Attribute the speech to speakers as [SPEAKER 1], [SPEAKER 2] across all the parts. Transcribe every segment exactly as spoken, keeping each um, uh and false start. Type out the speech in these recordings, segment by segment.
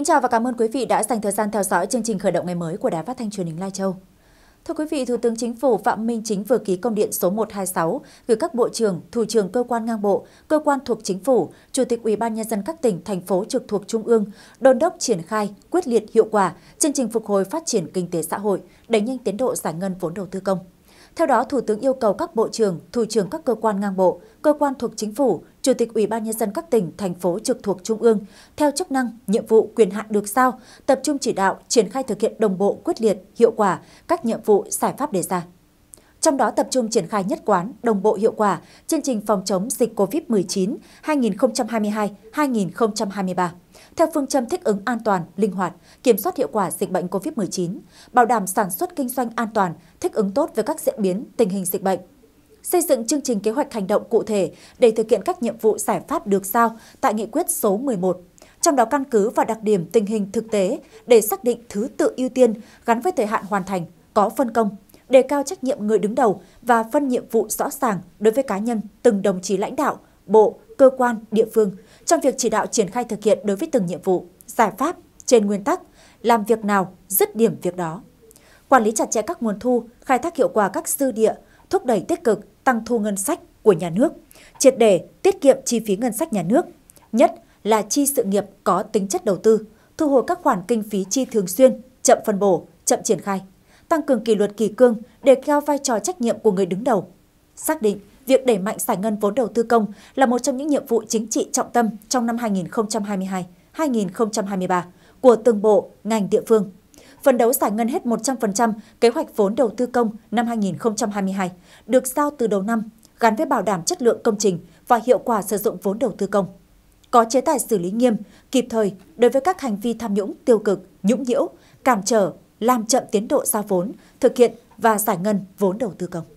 [SPEAKER 1] Kính chào và cảm ơn quý vị đã dành thời gian theo dõi chương trình khởi động ngày mới của Đài Phát thanh Truyền hình Lai Châu. Thưa quý vị, Thủ tướng Chính phủ Phạm Minh Chính vừa ký công điện số một trăm hai mươi sáu gửi các bộ trưởng, thủ trưởng cơ quan ngang bộ, cơ quan thuộc Chính phủ, Chủ tịch Ủy ban Nhân dân các tỉnh, thành phố trực thuộc Trung ương, đôn đốc triển khai quyết liệt hiệu quả chương trình phục hồi phát triển kinh tế xã hội, đẩy nhanh tiến độ giải ngân vốn đầu tư công. Theo đó, Thủ tướng yêu cầu các bộ trưởng, thủ trưởng các cơ quan ngang bộ, cơ quan thuộc Chính phủ, Chủ tịch Ủy ban Nhân dân các tỉnh, thành phố trực thuộc Trung ương, theo chức năng, nhiệm vụ, quyền hạn được giao, tập trung chỉ đạo, triển khai thực hiện đồng bộ, quyết liệt, hiệu quả các nhiệm vụ, giải pháp đề ra. Trong đó tập trung triển khai nhất quán, đồng bộ hiệu quả chương trình phòng chống dịch Covid mười chín hai nghìn không trăm hai mươi hai đến hai nghìn không trăm hai mươi ba. Theo phương châm thích ứng an toàn, linh hoạt, kiểm soát hiệu quả dịch bệnh Covid mười chín, bảo đảm sản xuất kinh doanh an toàn, thích ứng tốt với các diễn biến, tình hình dịch bệnh. Xây dựng chương trình kế hoạch hành động cụ thể để thực hiện các nhiệm vụ giải pháp được giao tại nghị quyết số mười một. Trong đó căn cứ vào đặc điểm tình hình thực tế để xác định thứ tự ưu tiên gắn với thời hạn hoàn thành, có phân công, đề cao trách nhiệm người đứng đầu và phân nhiệm vụ rõ ràng đối với cá nhân, từng đồng chí lãnh đạo, bộ, cơ quan, địa phương trong việc chỉ đạo triển khai thực hiện đối với từng nhiệm vụ, giải pháp trên nguyên tắc làm việc nào, dứt điểm việc đó. Quản lý chặt chẽ các nguồn thu, khai thác hiệu quả các dư địa, thúc đẩy tích cực tăng thu ngân sách của nhà nước, triệt để tiết kiệm chi phí ngân sách nhà nước, nhất là chi sự nghiệp có tính chất đầu tư, thu hồi các khoản kinh phí chi thường xuyên, chậm phân bổ, chậm triển khai, tăng cường kỷ luật kỷ cương, đề cao vai trò trách nhiệm của người đứng đầu. Xác định việc đẩy mạnh giải ngân vốn đầu tư công là một trong những nhiệm vụ chính trị trọng tâm trong năm hai nghìn không trăm hai mươi hai đến hai nghìn không trăm hai mươi ba của từng bộ, ngành địa phương. Phấn đấu giải ngân hết một trăm phần trăm kế hoạch vốn đầu tư công năm hai nghìn không trăm hai mươi hai được giao từ đầu năm, gắn với bảo đảm chất lượng công trình và hiệu quả sử dụng vốn đầu tư công. Có chế tài xử lý nghiêm, kịp thời đối với các hành vi tham nhũng tiêu cực, nhũng nhiễu, cản trở, làm chậm tiến độ giao vốn, thực hiện và giải ngân vốn đầu tư công.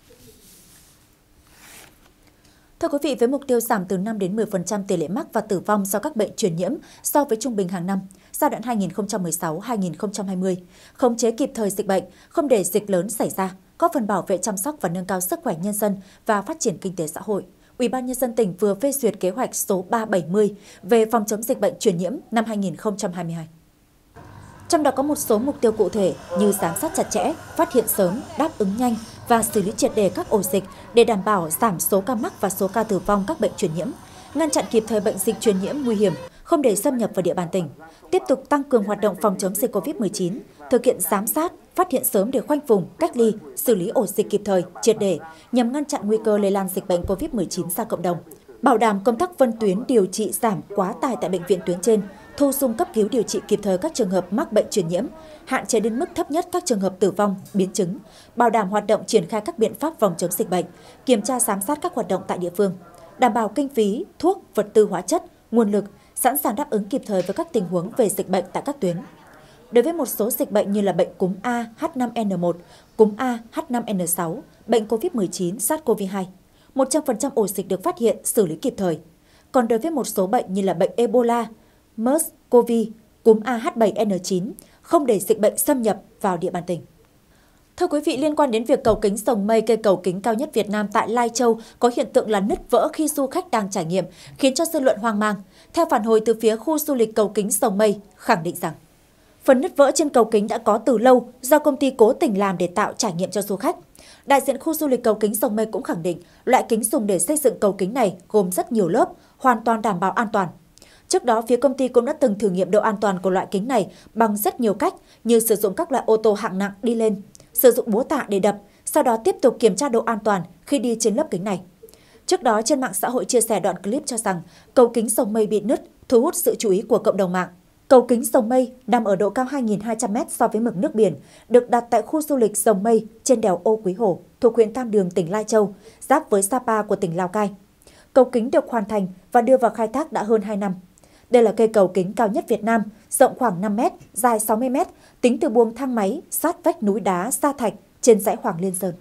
[SPEAKER 1] Thưa quý vị, với mục tiêu giảm từ năm đến mười phần trăm tỷ lệ mắc và tử vong do các bệnh truyền nhiễm so với trung bình hàng năm, giai đoạn hai nghìn không trăm mười sáu đến hai nghìn không trăm hai mươi, khống chế kịp thời dịch bệnh, không để dịch lớn xảy ra, góp phần bảo vệ chăm sóc và nâng cao sức khỏe nhân dân và phát triển kinh tế xã hội. Ủy ban Nhân dân tỉnh vừa phê duyệt kế hoạch số ba trăm bảy mươi về phòng chống dịch bệnh truyền nhiễm năm hai nghìn không trăm hai mươi hai. Trong đó có một số mục tiêu cụ thể như giám sát chặt chẽ, phát hiện sớm, đáp ứng nhanh và xử lý triệt đề các ổ dịch để đảm bảo giảm số ca mắc và số ca tử vong các bệnh truyền nhiễm, ngăn chặn kịp thời bệnh dịch truyền nhiễm nguy hiểm, không để xâm nhập vào địa bàn tỉnh, tiếp tục tăng cường hoạt động phòng chống dịch Covid mười chín, thực hiện giám sát, phát hiện sớm để khoanh vùng, cách ly, xử lý ổ dịch kịp thời, triệt để nhằm ngăn chặn nguy cơ lây lan dịch bệnh Covid mười chín ra cộng đồng, bảo đảm công tác phân tuyến điều trị giảm quá tải tại bệnh viện tuyến trên, thu dung cấp cứu điều trị kịp thời các trường hợp mắc bệnh truyền nhiễm, hạn chế đến mức thấp nhất các trường hợp tử vong, biến chứng, bảo đảm hoạt động triển khai các biện pháp phòng chống dịch bệnh, kiểm tra giám sát các hoạt động tại địa phương, đảm bảo kinh phí, thuốc, vật tư hóa chất, nguồn lực, sẵn sàng đáp ứng kịp thời với các tình huống về dịch bệnh tại các tuyến. Đối với một số dịch bệnh như là bệnh cúm A H năm N một, cúm A H năm N sáu, bệnh Covid mười chín SARS-xê o vê hai, một trăm phần trăm ổ dịch được phát hiện, xử lý kịp thời. Còn đối với một số bệnh như là bệnh Ebola, MERS-xê o vê, cúm A H bảy N chín, không để dịch bệnh xâm nhập vào địa bàn tỉnh. Thưa quý vị, liên quan đến việc cầu kính Rồng Mây, cây cầu kính cao nhất Việt Nam tại Lai Châu có hiện tượng là nứt vỡ khi du khách đang trải nghiệm, khiến cho dư luận hoang mang. Theo phản hồi từ phía khu du lịch cầu kính Rồng Mây, khẳng định rằng phần nứt vỡ trên cầu kính đã có từ lâu do công ty cố tình làm để tạo trải nghiệm cho du khách. Đại diện khu du lịch cầu kính Rồng Mây cũng khẳng định loại kính dùng để xây dựng cầu kính này gồm rất nhiều lớp, hoàn toàn đảm bảo an toàn. Trước đó, phía công ty cũng đã từng thử nghiệm độ an toàn của loại kính này bằng rất nhiều cách như sử dụng các loại ô tô hạng nặng đi lên, sử dụng búa tạ để đập, sau đó tiếp tục kiểm tra độ an toàn khi đi trên lớp kính này. Trước đó, trên mạng xã hội chia sẻ đoạn clip cho rằng cầu kính Rồng Mây bị nứt, thu hút sự chú ý của cộng đồng mạng. Cầu kính Rồng Mây nằm ở độ cao hai nghìn hai trăm mét so với mực nước biển, được đặt tại khu du lịch Rồng Mây trên đèo Ô Quý Hồ, thuộc huyện Tam Đường, tỉnh Lai Châu, giáp với Sapa của tỉnh Lào Cai. Cầu kính được hoàn thành và đưa vào khai thác đã hơn hai năm. Đây là cây cầu kính cao nhất Việt Nam, rộng khoảng năm mét, dài sáu mươi mét, tính từ buồng thang máy sát vách núi đá sa thạch trên dãy Hoàng Liên Sơn.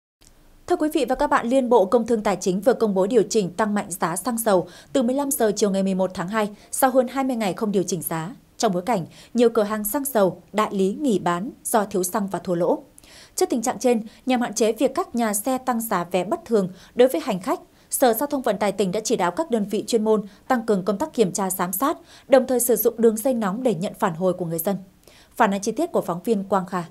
[SPEAKER 1] Thưa quý vị và các bạn, Liên Bộ Công Thương Tài chính vừa công bố điều chỉnh tăng mạnh giá xăng dầu từ mười lăm giờ chiều ngày mười một tháng hai sau hơn hai mươi ngày không điều chỉnh giá. Trong bối cảnh, nhiều cửa hàng xăng dầu, đại lý nghỉ bán do thiếu xăng và thua lỗ. Trước tình trạng trên, nhằm hạn chế việc các nhà xe tăng giá vé bất thường đối với hành khách, Sở Giao thông Vận tải tỉnh đã chỉ đạo các đơn vị chuyên môn tăng cường công tác kiểm tra giám sát, đồng thời sử dụng đường dây nóng để nhận phản hồi của người dân. Phản ánh chi tiết của phóng viên Quang Kha.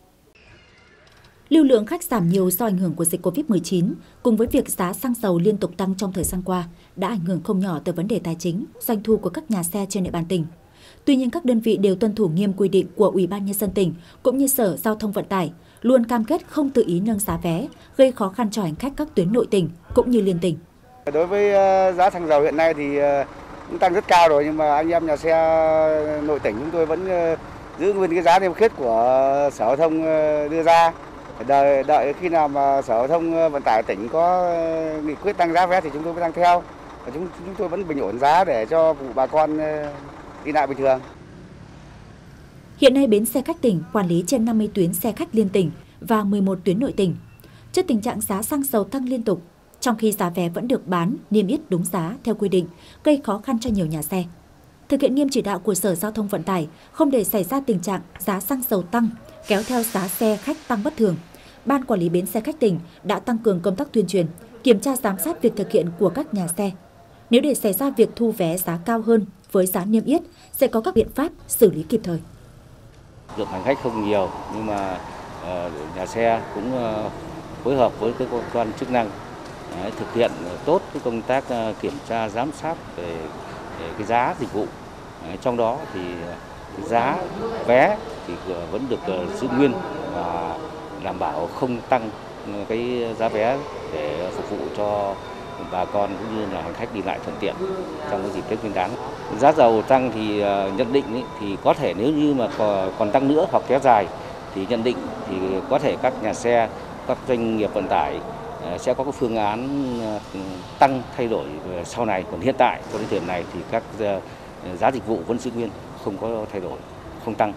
[SPEAKER 1] Lưu lượng khách giảm nhiều do ảnh hưởng của dịch Covid mười chín, cùng với việc giá xăng dầu liên tục tăng trong thời gian qua, đã ảnh hưởng không nhỏ tới vấn đề tài chính, doanh thu của các nhà xe trên địa bàn tỉnh. Tuy nhiên, các đơn vị đều tuân thủ nghiêm quy định của Ủy ban Nhân dân tỉnh cũng như Sở Giao thông Vận tải, luôn cam kết không tự ý nâng giá vé, gây khó khăn cho hành khách các tuyến nội tỉnh cũng như liên tỉnh.
[SPEAKER 2] Đối với giá xăng dầu hiện nay thì cũng tăng rất cao rồi, nhưng mà anh em nhà xe nội tỉnh chúng tôi vẫn giữ nguyên cái giá niêm yết của Sở Giao thông đưa ra. Đợi, đợi khi nào mà Sở Giao thông Vận tải tỉnh có nghị quyết tăng giá vé thì chúng tôi mới tăng theo. Và chúng, chúng tôi vẫn bình ổn giá để cho bà con đi lại bình thường.
[SPEAKER 1] Hiện nay, bến xe khách tỉnh quản lý trên năm mươi tuyến xe khách liên tỉnh và mười một tuyến nội tỉnh. Trước tình trạng giá xăng dầu tăng liên tục, trong khi giá vé vẫn được bán niêm yết đúng giá theo quy định, gây khó khăn cho nhiều nhà xe. Thực hiện nghiêm chỉ đạo của Sở Giao thông Vận tải, không để xảy ra tình trạng giá xăng dầu tăng kéo theo giá xe khách tăng bất thường, Ban Quản lý bến xe khách tỉnh đã tăng cường công tác tuyên truyền, kiểm tra giám sát việc thực hiện của các nhà xe. Nếu để xảy ra việc thu vé giá cao hơn với giá niêm yết, sẽ có các biện pháp xử lý kịp thời.
[SPEAKER 3] Lượng hành khách không nhiều, nhưng mà uh, nhà xe cũng uh, phối hợp với cơ quan chức năng đấy, thực hiện tốt cái công tác uh, kiểm tra giám sát về, về cái giá dịch vụ. Đấy, trong đó thì uh, giá vé thì uh, vẫn được uh, giữ nguyên và đảm bảo không tăng cái giá vé để phục vụ cho bà con cũng như là hành khách đi lại thuận tiện trong cái dịp Tết Nguyên đán. Giá dầu tăng thì nhận định ý, thì có thể nếu như mà còn tăng nữa hoặc kéo dài thì nhận định thì có thể các nhà xe, các doanh nghiệp vận tải sẽ có cái phương án tăng thay đổi sau này. Còn hiện tại cho đến thời điểm này thì các giá dịch vụ vẫn giữ nguyên, không có thay đổi, không tăng.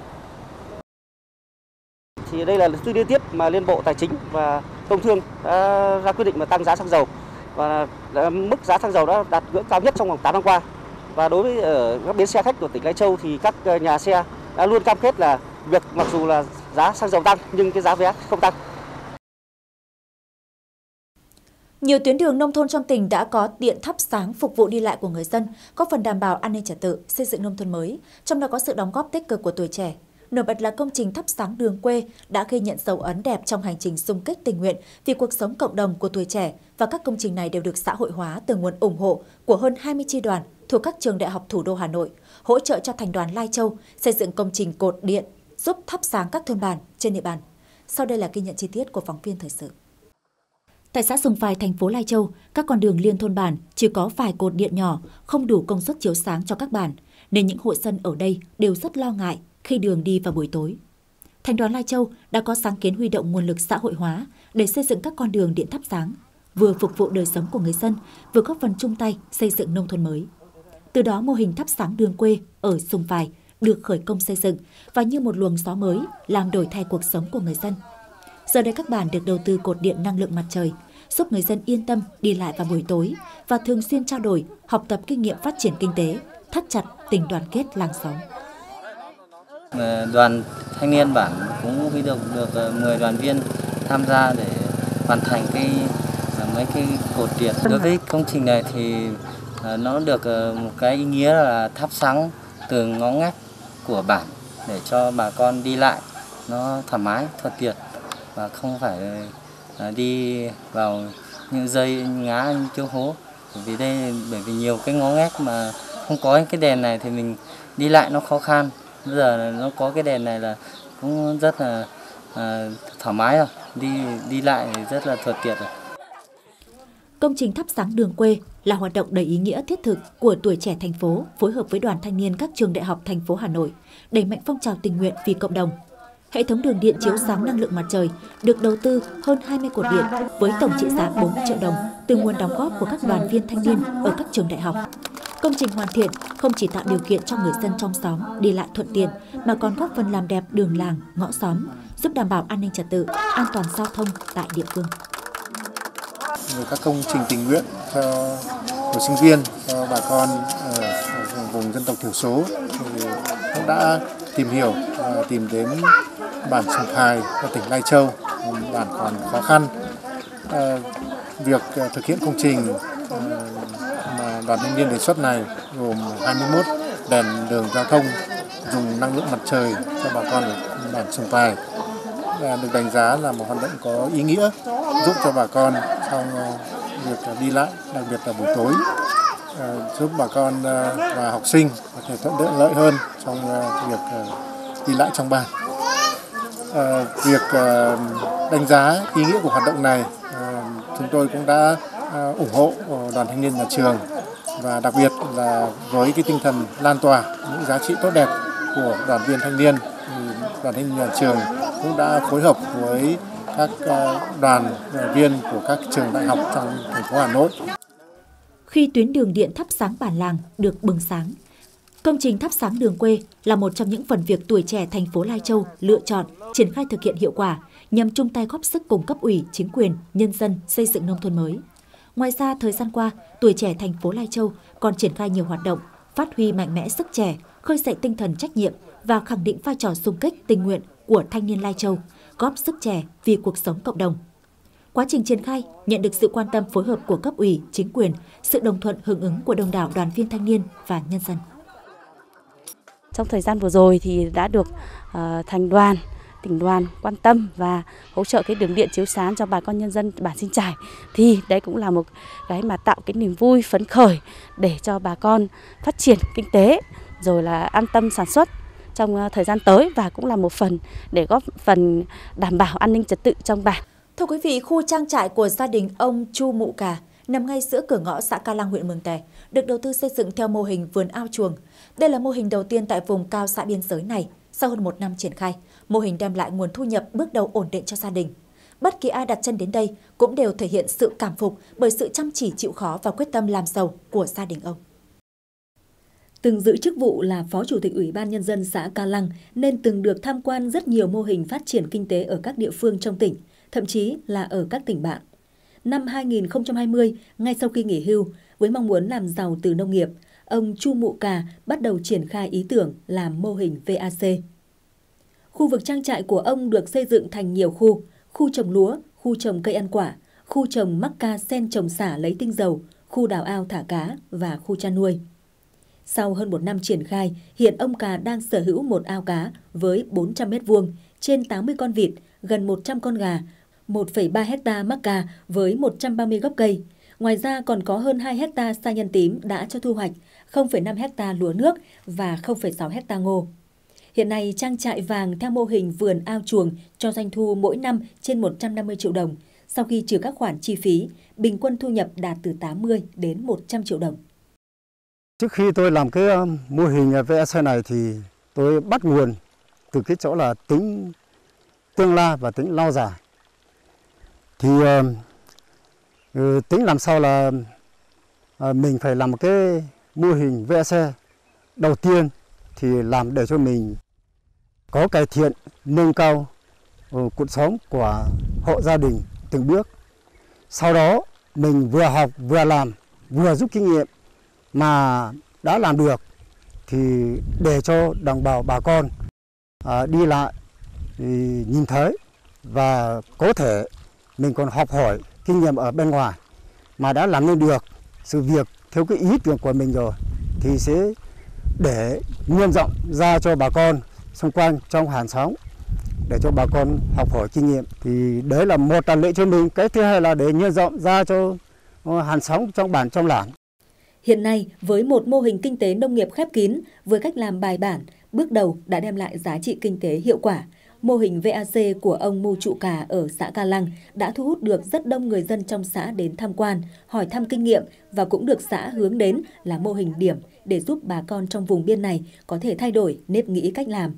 [SPEAKER 4] Thì đây là lần thứ liên tiếp mà Liên Bộ Tài chính và Công Thương đã ra quyết định mà tăng giá xăng dầu, và mức giá xăng dầu đã đạt ngưỡng cao nhất trong vòng tám năm qua. Và đối với ở các bến xe khách của tỉnh Lai Châu thì các nhà xe đã luôn cam kết là việc mặc dù là giá xăng dầu tăng nhưng cái giá vé không tăng.
[SPEAKER 1] Nhiều tuyến đường nông thôn trong tỉnh đã có điện thắp sáng phục vụ đi lại của người dân, góp phần đảm bảo an ninh trật tự, xây dựng nông thôn mới, trong đó có sự đóng góp tích cực của tuổi trẻ. Nổi bật là công trình thắp sáng đường quê đã ghi nhận dấu ấn đẹp trong hành trình xung kích tình nguyện vì cuộc sống cộng đồng của tuổi trẻ, và các công trình này đều được xã hội hóa từ nguồn ủng hộ của hơn hai mươi chi đoàn thuộc các trường đại học thủ đô Hà Nội, hỗ trợ cho Thành đoàn Lai Châu xây dựng công trình cột điện giúp thắp sáng các thôn bản trên địa bàn. Sau đây là ghi nhận chi tiết của phóng viên thời sự. Tại xã Sùng Phài, thành phố Lai Châu, các con đường liên thôn bản chỉ có vài cột điện nhỏ, không đủ công suất chiếu sáng cho các bản, nên những hộ dân ở đây đều rất lo ngại khi đường đi vào buổi tối. Thành đoàn Lai Châu đã có sáng kiến huy động nguồn lực xã hội hóa để xây dựng các con đường điện thắp sáng, vừa phục vụ đời sống của người dân, vừa góp phần chung tay xây dựng nông thôn mới. Từ đó, mô hình thắp sáng đường quê ở Sùng Phài được khởi công xây dựng và như một luồng gió mới làm đổi thay cuộc sống của người dân. Giờ đây các bản được đầu tư cột điện năng lượng mặt trời, giúp người dân yên tâm đi lại vào buổi tối và thường xuyên trao đổi, học tập kinh nghiệm phát triển kinh tế, thắt chặt tình đoàn kết làng xóm.
[SPEAKER 5] Đoàn thanh niên bản cũng huy động được mười đoàn viên tham gia để hoàn thành cái mấy cái cột điện. Đối với công trình này thì nó được một cái ý nghĩa là thắp sáng từ ngõ ngách của bản để cho bà con đi lại nó thoải mái, thuận tiện và không phải đi vào những dây ngã chỗ hố. Bởi vì đây bởi vì nhiều cái ngõ ngách mà không có cái đèn này thì mình đi lại nó khó khăn. Bây giờ nó có cái đèn này là cũng rất là à, thoải mái rồi, đi đi lại rất là thuận tiện rồi.
[SPEAKER 1] Công trình thắp sáng đường quê là hoạt động đầy ý nghĩa thiết thực của tuổi trẻ thành phố phối hợp với đoàn thanh niên các trường đại học thành phố Hà Nội, đẩy mạnh phong trào tình nguyện vì cộng đồng. Hệ thống đường điện chiếu sáng năng lượng mặt trời được đầu tư hơn hai mươi cột điện với tổng trị giá bốn mươi triệu đồng từ nguồn đóng góp của các đoàn viên thanh niên ở các trường đại học. Công trình hoàn thiện không chỉ tạo điều kiện cho người dân trong xóm đi lại thuận tiện mà còn góp phần làm đẹp đường làng, ngõ xóm, giúp đảm bảo an ninh trật tự, an toàn giao thông tại địa phương.
[SPEAKER 6] Các công trình tình nguyện cho của sinh viên, cho bà con ở vùng dân tộc thiểu số thì cũng đã tìm hiểu, tìm đến bản Sùng Phài ở tỉnh Lai Châu, bản còn khó khăn. việc thực hiện công trình mà đoàn thanh niên đề xuất này gồm hai mươi mốt đèn đường giao thông dùng năng lượng mặt trời cho bà con ở bản Sùng Pài được đánh giá là một hoạt động có ý nghĩa, giúp cho bà con trong việc đi lại, đặc biệt là buổi tối, giúp bà con và học sinh có thể thuận lợi hơn trong việc đi lại trong bản. Việc đánh giá ý nghĩa của hoạt động này, chúng tôi cũng đã ủng hộ đoàn thanh niên nhà trường, và đặc biệt là với cái tinh thần lan tỏa những giá trị tốt đẹp của đoàn viên thanh niên, đoàn thanh niên nhà trường cũng đã phối hợp với các đoàn viên của các trường đại học trong thành phố Hà Nội.
[SPEAKER 1] Khi tuyến đường điện thắp sáng bản làng được bừng sáng, công trình thắp sáng đường quê là một trong những phần việc tuổi trẻ thành phố Lai Châu lựa chọn triển khai thực hiện hiệu quả nhằm chung tay góp sức cùng cấp ủy, chính quyền, nhân dân xây dựng nông thôn mới. Ngoài ra, thời gian qua, tuổi trẻ thành phố Lai Châu còn triển khai nhiều hoạt động, phát huy mạnh mẽ sức trẻ, khơi dậy tinh thần trách nhiệm và khẳng định vai trò xung kích tình nguyện của thanh niên Lai Châu, góp sức trẻ vì cuộc sống cộng đồng. Quá trình triển khai nhận được sự quan tâm phối hợp của cấp ủy, chính quyền, sự đồng thuận hưởng ứng của đông đảo đoàn viên thanh niên và nhân dân.
[SPEAKER 7] Trong thời gian vừa rồi thì đã được uh, thành đoàn, tỉnh đoàn quan tâm và hỗ trợ cái đường điện chiếu sáng cho bà con nhân dân bản Sinh Trải, thì đấy cũng là một cái mà tạo cái niềm vui phấn khởi để cho bà con phát triển kinh tế rồi là an tâm sản xuất trong thời gian tới, và cũng là một phần để góp phần đảm bảo an ninh trật tự trong bản.
[SPEAKER 1] Thưa quý vị, khu trang trại của gia đình ông Chu Mụ Cà nằm ngay giữa cửa ngõ xã Ca Lăng, huyện Mường Tè, được đầu tư xây dựng theo mô hình vườn ao chuồng. Đây là mô hình đầu tiên tại vùng cao xã biên giới này. Sau hơn một năm triển khai, mô hình đem lại nguồn thu nhập bước đầu ổn định cho gia đình. Bất kỳ ai đặt chân đến đây cũng đều thể hiện sự cảm phục bởi sự chăm chỉ chịu khó và quyết tâm làm giàu của gia đình ông.
[SPEAKER 8] Từng giữ chức vụ là Phó Chủ tịch Ủy ban Nhân dân xã Ca Lăng nên từng được tham quan rất nhiều mô hình phát triển kinh tế ở các địa phương trong tỉnh, thậm chí là ở các tỉnh bạn. Năm hai nghìn không trăm hai mươi, ngay sau khi nghỉ hưu, với mong muốn làm giàu từ nông nghiệp, ông Chu Mụ Cà bắt đầu triển khai ý tưởng làm mô hình vê a xê. Khu vực trang trại của ông được xây dựng thành nhiều khu, khu trồng lúa, khu trồng cây ăn quả, khu trồng mắc ca sen trồng xả lấy tinh dầu, khu đào ao thả cá và khu chăn nuôi. Sau hơn một năm triển khai, hiện ông Cà đang sở hữu một ao cá với bốn trăm mét vuông, trên tám mươi con vịt, gần một trăm con gà, một phẩy ba hecta mắc ca với một trăm ba mươi gốc cây. Ngoài ra còn có hơn hai hecta sa nhân tím đã cho thu hoạch, không phẩy năm hecta lúa nước và không phẩy sáu hecta ngô. Hiện nay, trang trại vàng theo mô hình vườn ao chuồng cho doanh thu mỗi năm trên một trăm năm mươi triệu đồng. Sau khi trừ các khoản chi phí, bình quân thu nhập đạt từ tám mươi đến một trăm triệu đồng.
[SPEAKER 9] Trước khi tôi làm cái mô hình vê a xê này thì tôi bắt nguồn từ cái chỗ là tính tương lai và tính lâu dài. Thì uh, tính làm sao là uh, mình phải làm một cái mô hình vê a xê đầu tiên thì làm để cho mình có cải thiện, nâng cao uh, cuộc sống của hộ gia đình từng bước. Sau đó mình vừa học vừa làm vừa rút kinh nghiệm mà đã làm được thì để cho đồng bào bà con uh, đi lại thì nhìn thấy và có thể mình còn học hỏi kinh nghiệm ở bên ngoài mà đã làm nên được sự việc theo cái ý tưởng của mình rồi thì sẽ để nhân rộng ra cho bà con xung quanh trong hàng xóm để cho bà con học hỏi kinh nghiệm. Thì đấy là một là lợi cho mình, cái thứ hai là để nhân rộng ra cho hàng xóm trong bản trong làng.
[SPEAKER 8] Hiện nay, với một mô hình kinh tế nông nghiệp khép kín với cách làm bài bản, bước đầu đã đem lại giá trị kinh tế hiệu quả. Mô hình vê a xê của ông Mu Trụ Cà ở xã Ca Lăng đã thu hút được rất đông người dân trong xã đến tham quan, hỏi thăm kinh nghiệm và cũng được xã hướng đến là mô hình điểm để giúp bà con trong vùng biên này có thể thay đổi nếp nghĩ cách làm.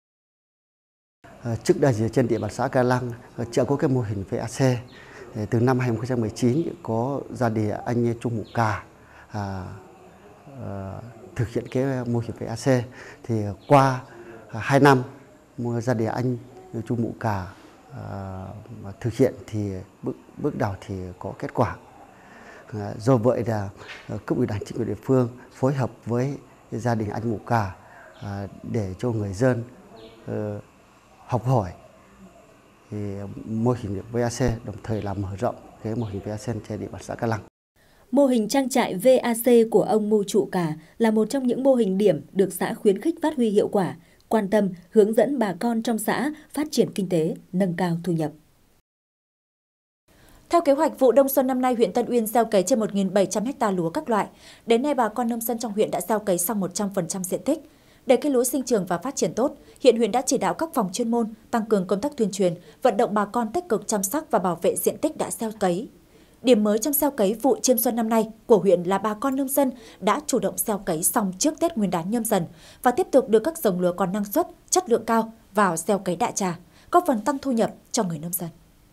[SPEAKER 10] Trước đây trên địa bàn xã Ca Lăng chưa có cái mô hình vê a xê. Từ năm hai nghìn không trăm mười chín có gia đình anh Chu Mụ Cà à, à, thực hiện cái mô hình vê a xê. Thì qua hai năm gia đình anh Chu Mụ Cà à, thực hiện thì bước bước đầu thì có kết quả. À, do vậy là cấp ủy đảng chính quyền địa phương phối hợp với gia đình anh Mụ Cà à, để cho người dân à, học hỏi thì mô hình vê a xê, đồng thời là mở rộng cái mô hình vê a xê trên địa bàn xã Ca Lăng.
[SPEAKER 8] Mô hình trang trại vê a xê của ông Mu Trụ Cà là một trong những mô hình điểm được xã khuyến khích phát huy hiệu quả, quan tâm, hướng dẫn bà con trong xã phát triển kinh tế, nâng cao thu nhập.
[SPEAKER 1] Theo kế hoạch, vụ đông xuân năm nay, huyện Tân Uyên gieo cấy trên một nghìn bảy trăm ha lúa các loại. Đến nay, bà con nông dân trong huyện đã gieo cấy xong một trăm phần trăm diện tích. Để cây lúa sinh trưởng và phát triển tốt, hiện huyện đã chỉ đạo các phòng chuyên môn tăng cường công tác tuyên truyền, vận động bà con tích cực chăm sóc và bảo vệ diện tích đã gieo cấy. Điểm mới trong gieo cấy vụ chiêm xuân năm nay của huyện là bà con nông dân đã chủ động gieo cấy xong trước Tết Nguyên đán Nhâm Dần và tiếp tục đưa các giống lúa có năng suất, chất lượng cao vào gieo cấy đại trà, góp phần tăng thu nhập cho người nông dân.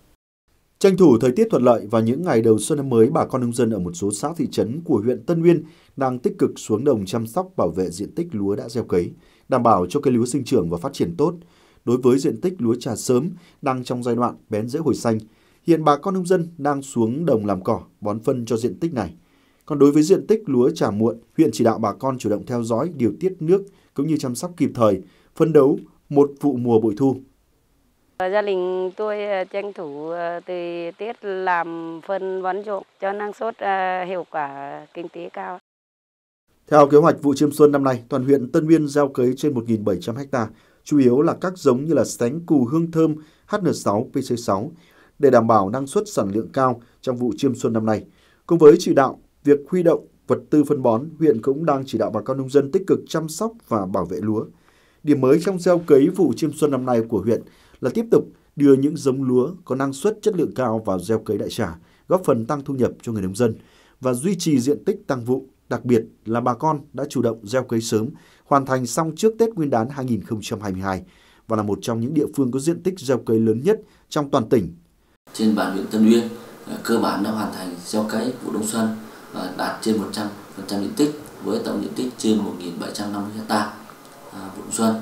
[SPEAKER 11] Tranh thủ thời tiết thuận lợi vào những ngày đầu xuân năm mới, bà con nông dân ở một số xã thị trấn của huyện Tân Uyên đang tích cực xuống đồng chăm sóc bảo vệ diện tích lúa đã gieo cấy, đảm bảo cho cây lúa sinh trưởng và phát triển tốt. Đối với diện tích lúa trà sớm đang trong giai đoạn bén rễ hồi xanh, hiện bà con nông dân đang xuống đồng làm cỏ, bón phân cho diện tích này. Còn đối với diện tích lúa trà muộn, huyện chỉ đạo bà con chủ động theo dõi, điều tiết nước cũng như chăm sóc kịp thời, phấn đấu một vụ mùa bội thu.
[SPEAKER 12] Gia đình tôi tranh thủ từ Tết làm phân bón trộn cho năng suất hiệu quả kinh tế cao.
[SPEAKER 11] Theo kế hoạch vụ chiêm xuân năm nay, toàn huyện Tân Uyên gieo cấy trên một nghìn bảy trăm ha, chủ yếu là các giống như là sánh cù hương thơm H N sáu, P C sáu để đảm bảo năng suất sản lượng cao trong vụ chiêm xuân năm nay. Cùng với chỉ đạo việc huy động vật tư phân bón, huyện cũng đang chỉ đạo bà con nông dân tích cực chăm sóc và bảo vệ lúa. Điểm mới trong gieo cấy vụ chiêm xuân năm nay của huyện là tiếp tục đưa những giống lúa có năng suất chất lượng cao vào gieo cấy đại trà, góp phần tăng thu nhập cho người nông dân và duy trì diện tích tăng vụ. Đặc biệt là bà con đã chủ động gieo cấy sớm, hoàn thành xong trước Tết Nguyên đán hai nghìn không trăm hai mươi hai và là một trong những địa phương có diện tích gieo cấy lớn nhất trong toàn tỉnh.
[SPEAKER 13] Trên bàn huyện Tân Uyên cơ bản đã hoàn thành gieo cấy vụ đông xuân đạt trên một trăm phần trăm diện tích với tổng diện tích trên một nghìn bảy trăm năm mươi ha vụ đông xuân.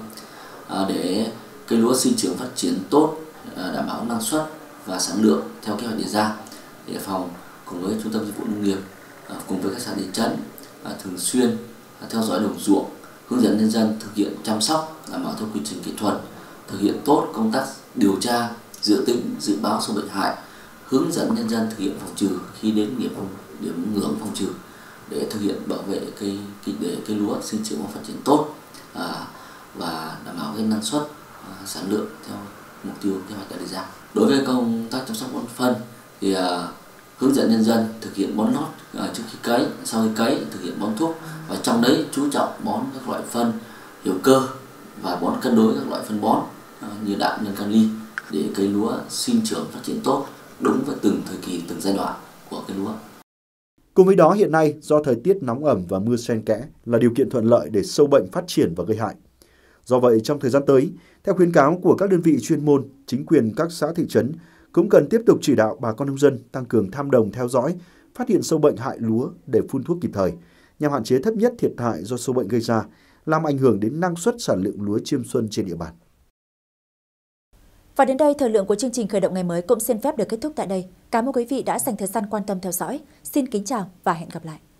[SPEAKER 13] Để cây lúa sinh trưởng phát triển tốt, đảm bảo năng suất và sản lượng theo kế hoạch đề ra, để phòng cùng với trung tâm dịch vụ nông nghiệp cùng với các xã thị trấn thường xuyên theo dõi đồng ruộng, hướng dẫn nhân dân thực hiện chăm sóc đảm bảo theo quy trình kỹ thuật, thực hiện tốt công tác điều tra, dự tính, dự báo sâu bệnh hại, hướng dẫn nhân dân thực hiện phòng trừ khi đến điểm điểm ngưỡng phòng trừ để thực hiện bảo vệ cây để cây lúa sinh trưởng và phát triển tốt và đảm bảo cái năng suất, sản lượng theo mục tiêu kế hoạch đã đề ra. Đối với công tác chăm sóc bón phân thì uh, hướng dẫn nhân dân thực hiện bón lót uh, trước khi cấy, sau khi cấy thực hiện bón thuốc, và trong đấy chú trọng bón các loại phân hữu cơ và bón cân đối các loại phân bón uh, như đạm, nhân, kali để cây lúa sinh trưởng phát triển tốt đúng với từng thời kỳ, từng giai đoạn của cây lúa.
[SPEAKER 11] Cùng với đó, hiện nay do thời tiết nóng ẩm và mưa xen kẽ là điều kiện thuận lợi để sâu bệnh phát triển và gây hại. Do vậy, trong thời gian tới, theo khuyến cáo của các đơn vị chuyên môn, chính quyền các xã thị trấn cũng cần tiếp tục chỉ đạo bà con nông dân tăng cường tham đồng theo dõi, phát hiện sâu bệnh hại lúa để phun thuốc kịp thời, nhằm hạn chế thấp nhất thiệt hại do sâu bệnh gây ra, làm ảnh hưởng đến năng suất sản lượng lúa chiêm xuân trên địa bàn.
[SPEAKER 1] Và đến đây, thời lượng của chương trình Khởi động ngày mới cũng xin phép được kết thúc tại đây. Cảm ơn quý vị đã dành thời gian quan tâm theo dõi. Xin kính chào và hẹn gặp lại.